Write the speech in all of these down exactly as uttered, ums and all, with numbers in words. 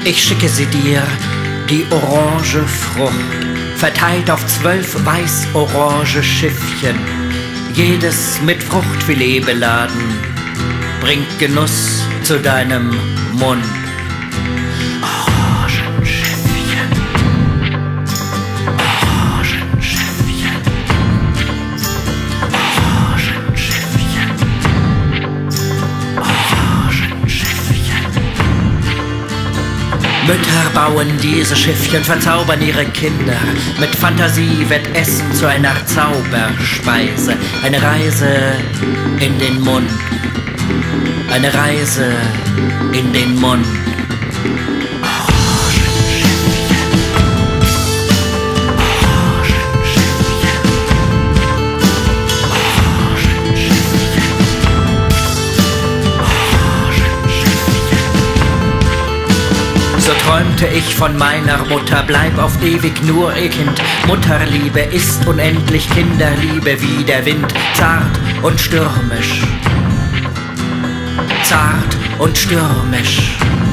Ich schicke sie dir, die orange Frucht, verteilt auf zwölf weiß-orange Schiffchen, jedes mit Fruchtfilet beladen, bringt Genuss zu deinem Mund. Orangenschiffchen, Orangenschiffchen, Orangenschiffchen, Orangenschiffchen. Mütter bauen diese Schiffchen, verzaubern ihre Kinder. Mit Fantasie wird Essen zu einer Zauberspeise. Eine Reise in den Mund. Eine Reise in den Mund. So träumte ich von meiner Mutter, bleib auf ewig nur ihr Kind. Mutterliebe ist unendlich Kinderliebe wie der Wind, zart und stürmisch. Zart und stürmisch.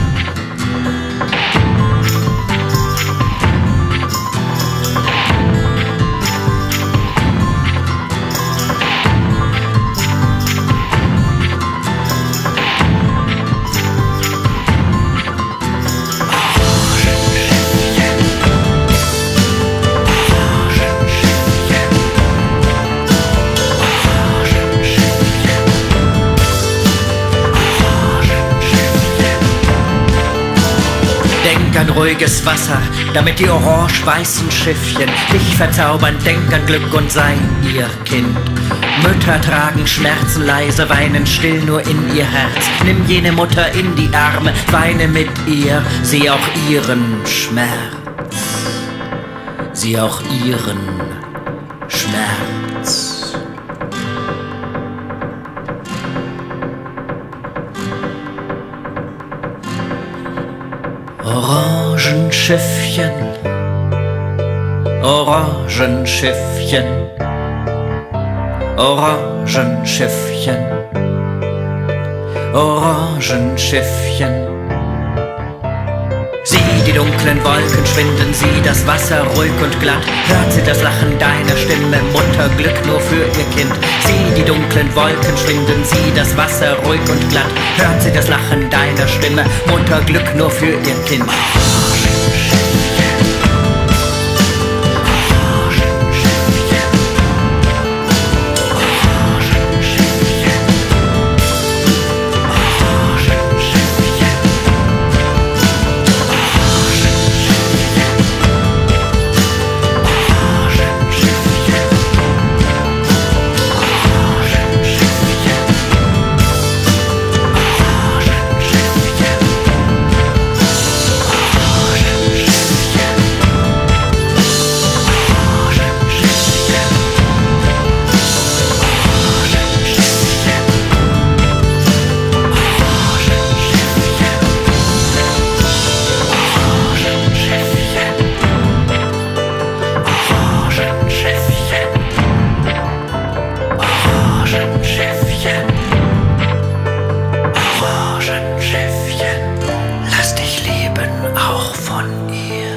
Denk an ruhiges Wasser, damit die orange-weißen Schiffchen dich verzaubern. Denk an Glück und sei ihr Kind. Mütter tragen Schmerzen leise, weinen still nur in ihr Herz. Nimm jene Mutter in die Arme, weine mit ihr, sieh auch ihren Schmerz. Sieh auch ihren Schmerz. Orangenschiffchen, Orangenschiffchen, Orangenschiffchen, Orangenschiffchen. Sieh die dunklen Wolken schwinden, sieh das Wasser ruhig und glatt. Hört sie das Lachen deiner Stimme, Mutterglück nur für ihr Kind. Sieh die dunklen Wolken schwinden, sieh das Wasser ruhig und glatt. Hört sie das Lachen deiner Stimme, Mutterglück nur für ihr Kind. Orangenschiffchen, Orangenschiffchen, lass dich lieben auch von ihr.